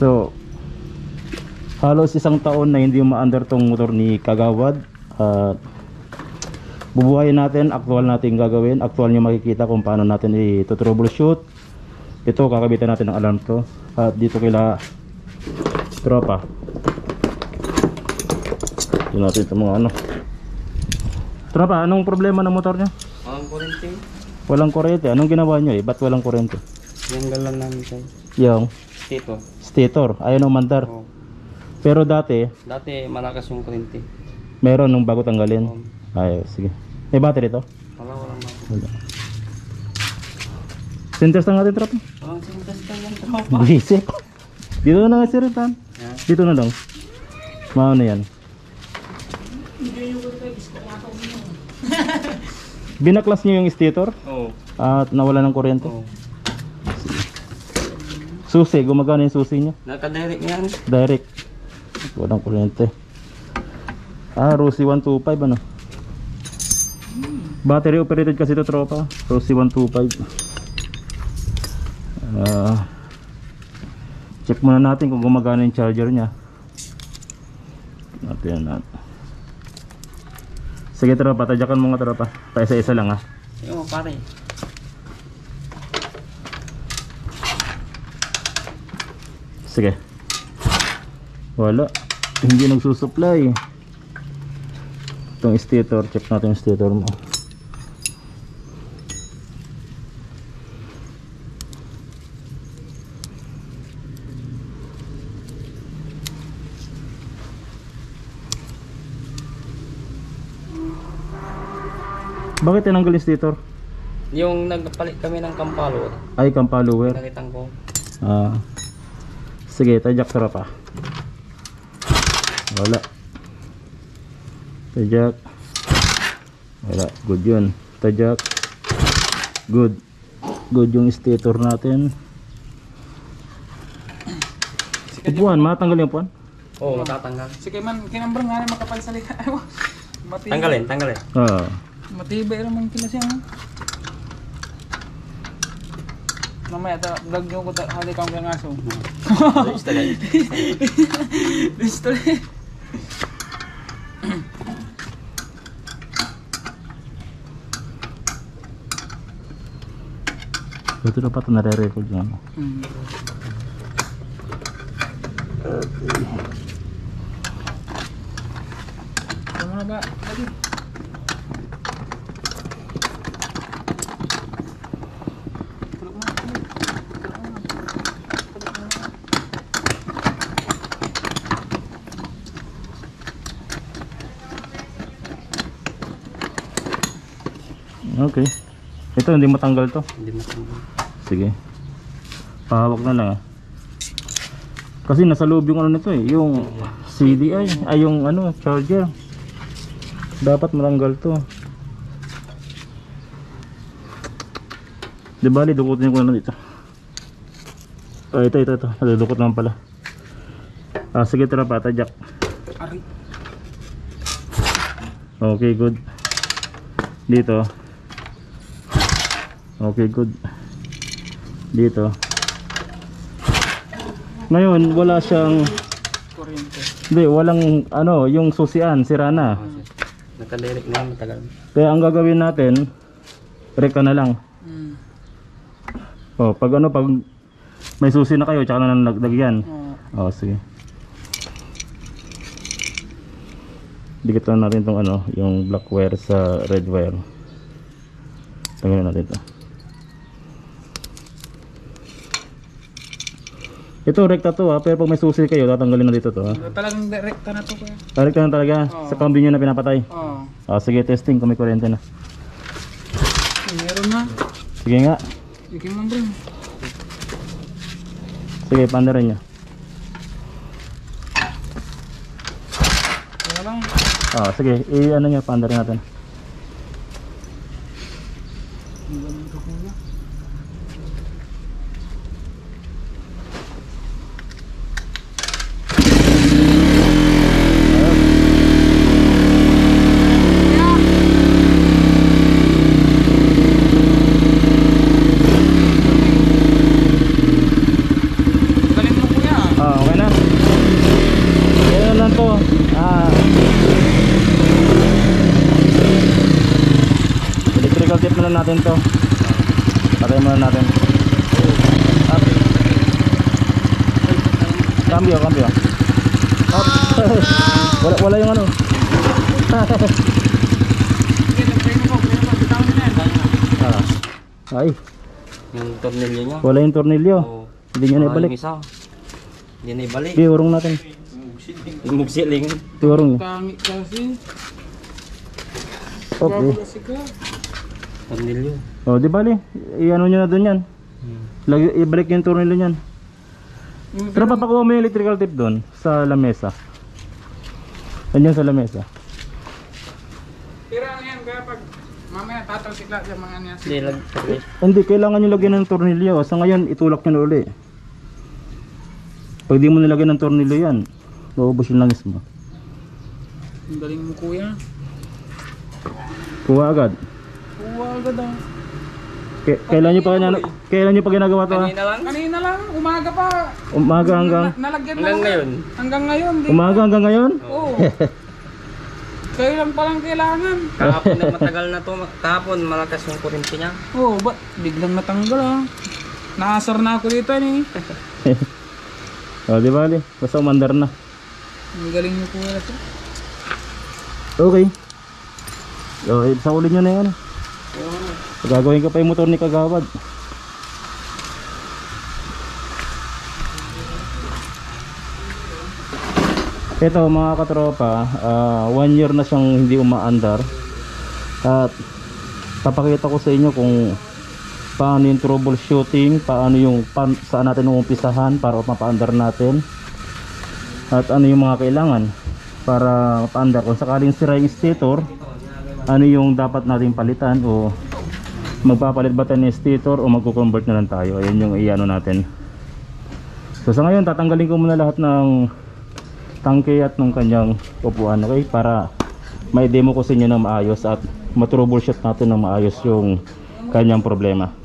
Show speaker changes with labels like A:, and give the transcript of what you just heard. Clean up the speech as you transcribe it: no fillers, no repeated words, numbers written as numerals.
A: So halos isang taon na hindi umaandar tong motor ni Kagawad. Bubuhayin natin, actual natin gagawin. Actual nyo makikita kung paano natin i-troubleshoot. Ito, kakabitan natin ng alarm to. At dito kila tropa. Ito natin ito mga ano. Tropa, anong problema ng motor nyo?
B: Walang kurente.
A: Walang kuryente. Anong ginawa nyo Ba't walang kuryente?
B: Yung galan namin tayo.
A: Yung
B: Tito.
A: stator, ayaw nang mandar.
B: Oo.
A: Pero dati,
B: Dati malakas yung kurente.
A: meron nung bago tanggalin.
B: Oo.
A: Ay, sige. May battery to?
B: Walang ba?
A: Wala. Sintes na natin, tropa.
B: Walang sintas ka yan, tropa.
A: Buhisip. Dito na nga siritan.
B: Yeah.
A: Dito na lang. Maano yan. Binaklas niyo yung stator
B: Oo.
A: at nawala ng kuryente.
B: Oo.
A: Susi, gumagana yung susi niya.
B: Nakadirect yan.
A: Direct. Walang kuryente. Rosy 125 ano. Battery operated kasi ito, tropa. Rosy 125. Check muna natin kung gumagana yung charger niya. Natin natin. Sige, tropa, tadyakan mo nga, tropa. Pa-isa-isa lang ha.
B: Oo, pare.
A: Sige. Wala. Hindi nagsusupply. Itong stator, check natin yung stator mo. Bakit tinanggal yung stator?
B: Yung nagpalit kami ng kampalo.
A: Ay, cam follower.
B: Nakitang ko.
A: Sige, tadyak, tropa. Wala. Tadyak. Wala, good yun. Tadyak. Good. Good yung stator natin. Upuan, matanggal yung upuan?
B: Oo, matatanggal.
C: Sige man, kinambrang nga na makapagsalita.
B: Tanggalin, tanggalin.
C: Matibay naman kila siya. Mamaya, vlog nyo ko hali kang aso. Listo rin.
A: Ito na pa ito nare-record yun.
C: Ano na ba? Lagi.
A: Okay. Ito hindi matanggal to.
B: Hindi matanggal.
A: Sige. Pahawak na lang Kasi nasa loob yung ano nito yung CDI, ay yung ano, charger. Dapat matanggal to. Di bali, dukutin ko na dito. Ito. Nadudukot naman pala. Sige, tara pa, tadyak.
C: Ari.
A: Okay, good. Dito. Okay, good. Dito. Ngayon, wala siyang
C: Kuryente.
A: hindi, walang ano, yung susian, sira na.
B: Nakadirect na yan, matagal.
A: Kaya ang gagawin natin, rekta na lang. Pag ano, pag may susi na kayo, tsaka na nagdagyan. Sige. Dikit lang natin tong ano, yung black wire sa red wire. Tanggalin natin ito. Ito rekta to pero pag may susi kayo, tatanggalin na dito to
C: Talagang direkta na to kuya.
A: Rekta na talaga, sa kambi nyo na pinapatay. Sige, testing kung may kuryente na.
C: Meron na.
A: Sige nga.
C: Sige man bro.
A: Sige, pandarin nyo.
C: Wala lang.
A: Sige, i-ano nyo, pandarin natin. to. Electrical tape muna natin to. Patay muna natin. Cambio. Wala yung ano. Ay,
B: Yung tornilyo niya.
A: wala yung tornilyo.
B: Oo.
A: Hindi nyo na
B: Yung
A: ibalik.
B: isa. Hindi na ibalik.
A: Sige, urong natin.
B: Yung mugsiling.
A: Sige, urong nyo.
C: Tangi kasi.
A: Okay.
C: Kasi ka.
B: Tornilyo.
A: O, di bali. I-ano nyo na dun yan. Ibalik yung tornilyo nyan. Pero papakuha mo yung electrical tape doon sa lamesa. Nandiyan sa lamesa.
C: Tira na yan kaya pag mamaya tatalsikla sa mga niya.
B: Hindi lang.
A: Hindi, kailangan nyo lagyan ng tornilyo. Sa ngayon, itulak nyo na uli. Pag di mo nilagyan ng tornilyo yan, maubos yung langis mo.
C: Ang galing mo kuya.
A: Kuha agad.
C: Kuha agad ah.
A: Kailan nyo pa ginagawa to?
B: Kanina lang.
C: Kanina lang, umaga pa.
A: Umaga hanggang
C: Nalagyan
B: Hanggang
C: lang.
B: ngayon.
C: Hanggang ngayon. Di.
A: umaga hanggang ngayon?
C: Oo. Kayo lang palang kailangan.
B: Kahapon na matagal na to. Kahapon malakas yung kuryente niya.
C: Oo, ba't biglang natanggal ah. Nakasar na ako dito ni.
A: O, di bali. Basta umandar na.
C: Ang galing mo kuya ito.
A: Okay. O, sa ulit nyo na yan. Gagawin ka pa yung motor ni Kagawad. Ito mga katropa, 1 year na siyang hindi umaandar. At papakita ko sa inyo kung paano yung troubleshooting, paano yung saan natin umpisahan para mapaandar natin, at ano yung mga kailangan para mapaandar. Kung sakaling sira yung stator, ano yung dapat natin palitan, o magpapalit ba tayo ng stator o magko-convert na lang tayo. Ayun yung iano natin. So sa ngayon tatanggalin ko muna lahat ng tangke at ng kanyang upuan, okay, para may demo ko sa inyo ng maayos at matroubleshoot natin ng maayos yung kanyang problema.